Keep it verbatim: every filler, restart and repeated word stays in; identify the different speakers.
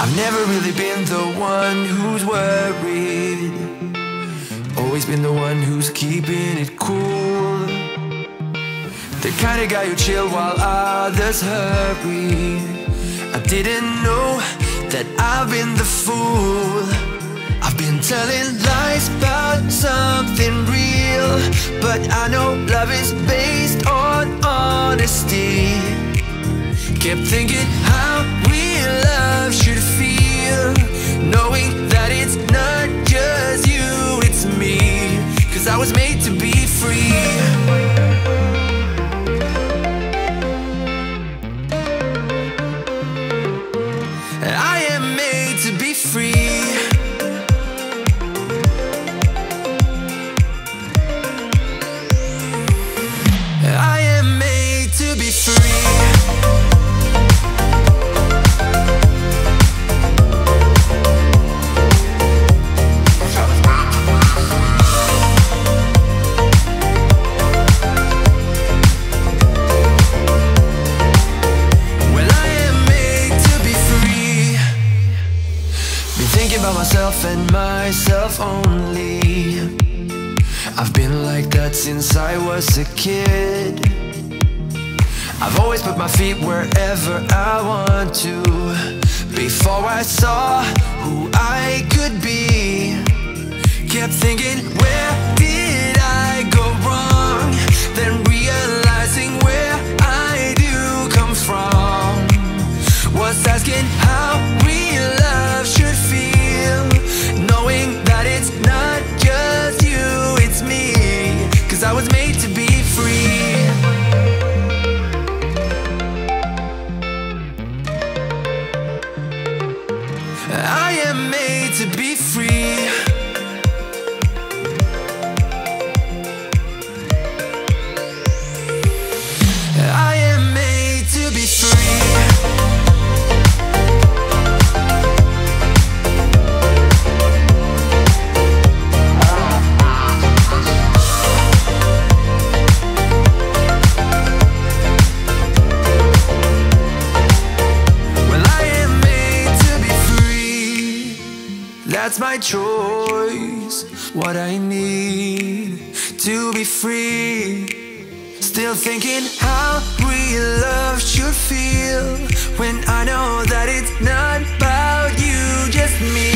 Speaker 1: I've never really been the one who's worried, always been the one who's keeping it cool. The kind of guy who chill while others hurry. I didn't know that I've been the fool. I've been telling lies about something real, but I know love is based on honesty. Kept thinking how real love should feel, knowing that it's not just you, it's me. Cause I was made to be free. I am made to be free. I am made to be free. About myself and myself only. I've been like that since I was a kid. I've always put my feet wherever I want to, before I saw who I could be. Kept thinking, where did I go wrong? Then realizing where I do come from. Was asking how real love should feel, knowing that it's not just you, it's me. Cause I was made to be free. I am made to be free. I am made to be free. That's my choice, what I need to be free. Still thinking how real love should feel, when I know that it's not about you, just me.